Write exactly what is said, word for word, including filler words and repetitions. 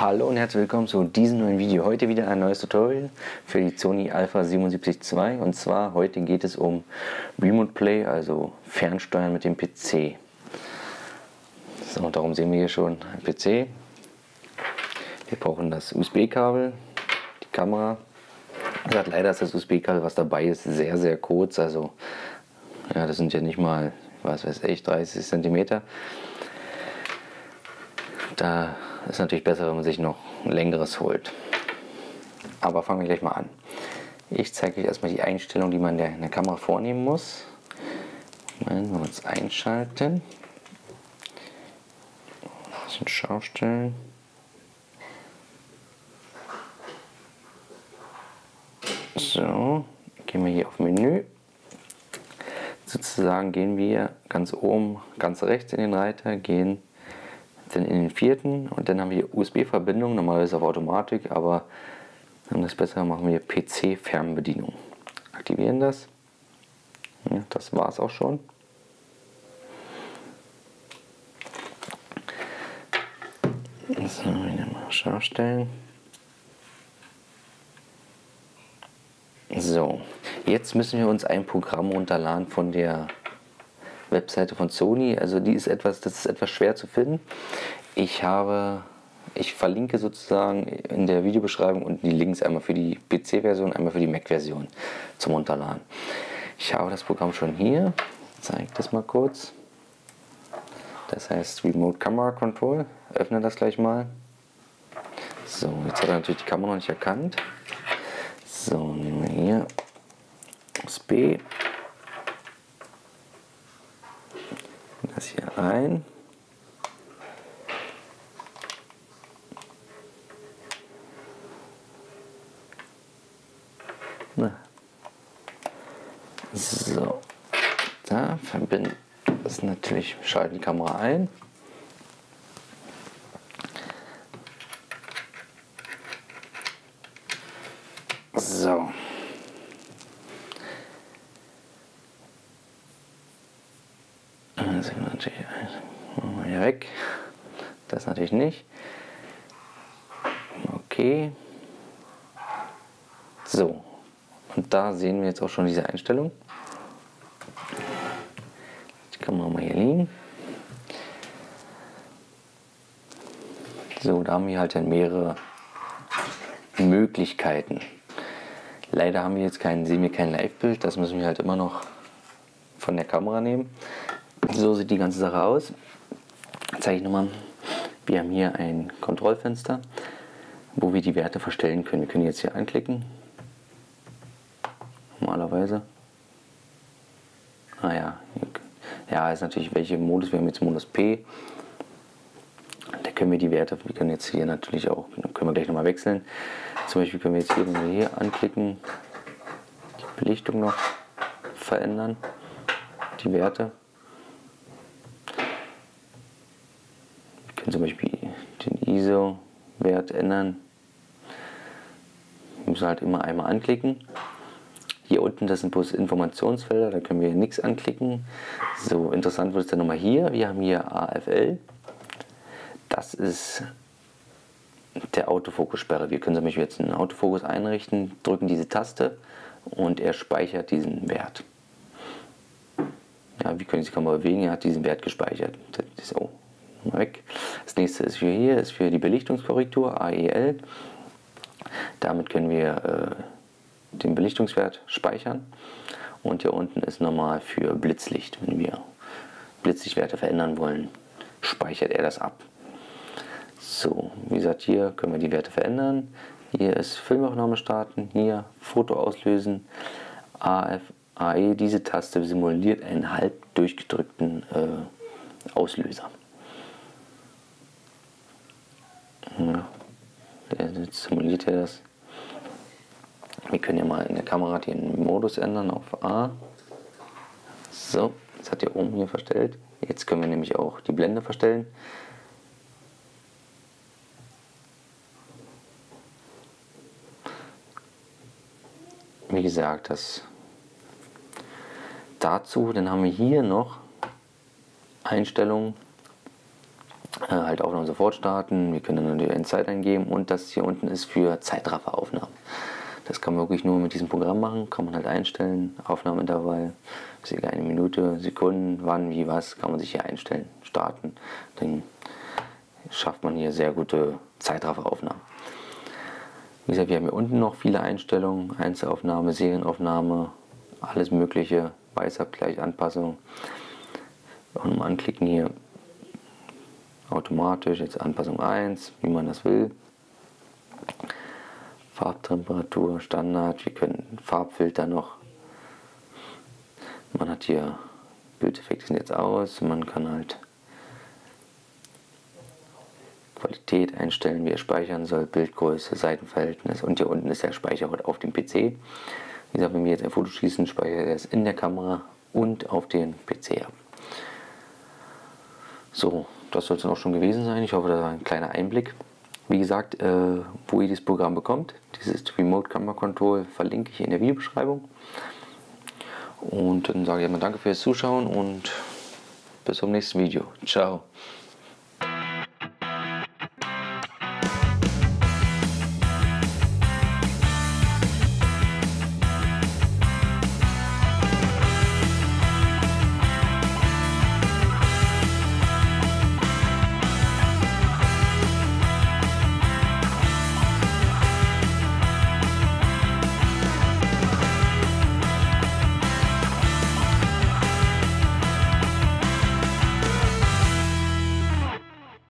Hallo und herzlich willkommen zu diesem neuen Video. Heute wieder ein neues Tutorial für die Sony Alpha siebenundsiebzig zwei, und zwar heute geht es um Remote Play, also Fernsteuern mit dem P C. So, und darum sehen wir hier schon ein P C. Wir brauchen das U S B-Kabel, die Kamera. Wie gesagt, leider ist das U S B-Kabel, was dabei ist, sehr sehr kurz, also ja, das sind ja nicht mal, was weiß ich, dreißig Zentimeter. Da ist natürlich besser, wenn man sich noch ein längeres holt. Aber fangen wir gleich mal an. Ich zeige euch erstmal die Einstellung, die man in der Kamera vornehmen muss. Wenn wir uns einschalten. Ein bisschen scharf stellen. So, gehen wir hier auf Menü. Sozusagen gehen wir ganz oben, ganz rechts in den Reiter, gehen dann in den vierten und dann haben wir U S B-Verbindung, normalerweise auf Automatik, aber wenn das besser machen wir P C-Fernbedienung. Aktivieren das. Ja, das war es auch schon. So, wieder mal scharf stellen. So, jetzt müssen wir uns ein Programm runterladen von der Webseite von Sony. Also die ist etwas, das ist etwas schwer zu finden. Ich habe, ich verlinke sozusagen in der Videobeschreibung unten die Links, einmal für die P C-Version, einmal für die Mac-Version zum Runterladen. Ich habe das Programm schon hier. Ich zeige das mal kurz. Das heißt Remote Camera Control. Öffne das gleich mal. So, jetzt hat er natürlich die Kamera noch nicht erkannt. So, nehmen wir hier U S B. Das hier rein. Na. So, da verbinden das natürlich, schalten die Kamera ein. So. Also natürlich machen wir hier weg. Das natürlich nicht. Okay. So. Und da sehen wir jetzt auch schon diese Einstellung. Die Kamera mal hier liegen. So, da haben wir halt dann mehrere Möglichkeiten. Leider haben wir jetzt keinen, sehen wir kein Live-Bild. Das müssen wir halt immer noch von der Kamera nehmen. So sieht die ganze Sache aus. Zeige ich nochmal. Wir haben hier ein Kontrollfenster, wo wir die Werte verstellen können. Wir können jetzt hier anklicken. Normalerweise. Ah ja. Ja, ist natürlich welche Modus. Wir haben jetzt Modus P. Da können wir die Werte, wir können jetzt hier natürlich auch, können wir gleich nochmal wechseln. Zum Beispiel können wir jetzt hier, wenn wir hier anklicken, die Belichtung noch verändern. Die Werte. Wir können zum Beispiel den I S O-Wert ändern. Wir müssen halt immer einmal anklicken. Hier unten, das sind bloß Informationsfelder, da können wir nichts anklicken. So, interessant wird es dann nochmal hier. Wir haben hier A F L. Das ist der Autofokussperre. Wir können zum Beispiel jetzt einen Autofokus einrichten, drücken diese Taste und er speichert diesen Wert. Ja, wir können die Kamera bewegen, er hat diesen Wert gespeichert. So, mal weg. Das nächste ist für hier, ist für die Belichtungskorrektur, A E L. Damit können wir äh, den Belichtungswert speichern. Und hier unten ist nochmal für Blitzlicht. Wenn wir Blitzlichtwerte verändern wollen, speichert er das ab. So, wie gesagt, hier können wir die Werte verändern. Hier ist Filmaufnahme starten, hier Foto auslösen, A F, A E, diese Taste simuliert einen halb durchgedrückten äh, Auslöser. Ja, der simuliert ja das. Wir können ja mal in der Kamera den Modus ändern auf A. So, jetzt hat er oben hier verstellt. Jetzt können wir nämlich auch die Blende verstellen. Wie gesagt, das dazu, dann haben wir hier noch Einstellungen äh, halt Aufnahmen sofort starten. Wir können dann natürlich eine Zeit eingeben und das hier unten ist für Zeitrafferaufnahmen. Das kann man wirklich nur mit diesem Programm machen, kann man halt einstellen, Aufnahmeintervall, ist egal, eine Minute, Sekunden, wann, wie, was, kann man sich hier einstellen, starten. Dann schafft man hier sehr gute Zeitrafferaufnahmen. Wie gesagt, wir haben hier unten noch viele Einstellungen, Einzelaufnahme, Serienaufnahme, alles mögliche, Weißabgleich, Anpassung. Auch nochmal anklicken hier, automatisch, jetzt Anpassung eins, wie man das will. Farbtemperatur, Standard, wir können Farbfilter noch. Man hat hier, Bildeffekte sind jetzt aus, man kann halt Qualität einstellen, wie er speichern soll, Bildgröße, Seitenverhältnis und hier unten ist der Speicherort auf dem P C. Wie gesagt, wenn wir jetzt ein Foto schießen, speichert er es in der Kamera und auf den P C ab. So, das soll es dann auch schon gewesen sein. Ich hoffe, das war ein kleiner Einblick. Wie gesagt, äh, wo ihr dieses Programm bekommt, dieses Remote Camera Control, verlinke ich in der Videobeschreibung. Und dann sage ich einmal danke fürs Zuschauen und bis zum nächsten Video. Ciao.